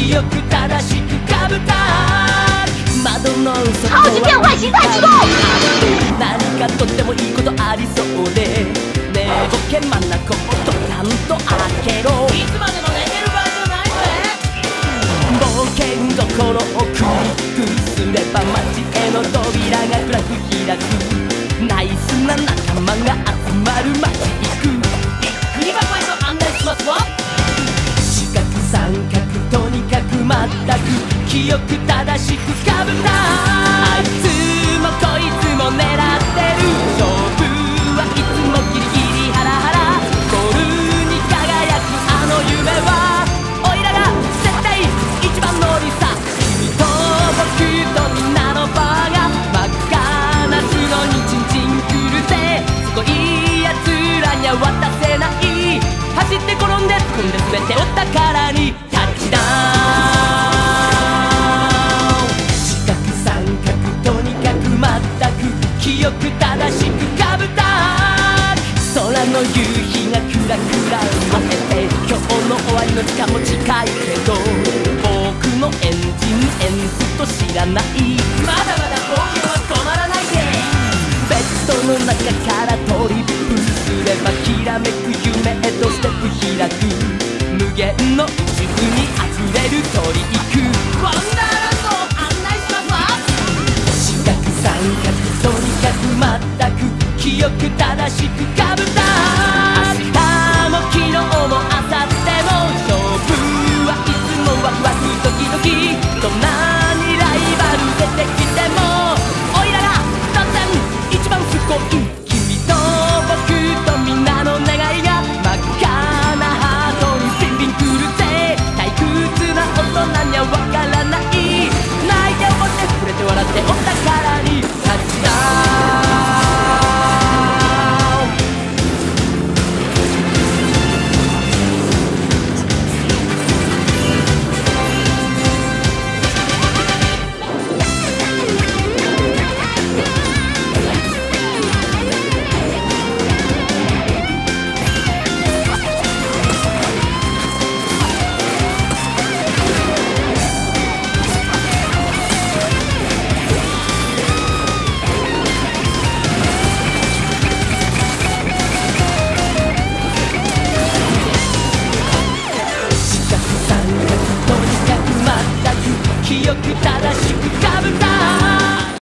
記憶正しくかぶった窓の外好几遍外形太激动。 何かとってもいいことありそうで寝ぼけ眼をとちゃんと開けろ。 いつまでも寝てる場合じゃないぜ。 冒険心をクリックすれば街への扉が暗く開く。ナイスな仲間が集まる街行く。 びっくり箱へと案内しますわ。 四角三角とにかく全く記憶正しくかぶった。あいつもこいつも狙ってる。勝負はいつもギリギリハラハラ。ゴールに輝くあの夢はおいらが絶対一番乗りさ。君と僕とみんなのバーが真っ赤な角にチンチンくるぜ。すごいやつらには渡せない。走って転んで突っ込んで全てを宝にタッチダウン。四角三角とにかく全く記憶正しくかぶった。空の夕日がクラクラ待ってて今日の終わりの時間も近いけど僕のエンジンエンスと知らない。 まだまだ冒険は止まらないぜ。 ベッドの中からトリップすればきらめく夢へとステップ開く。無限の宇宙に溢れる鳥行く。 ワンダーランドを案内しますわ。 四角三角とにかく全く記憶正しくかぶった。明日も昨日も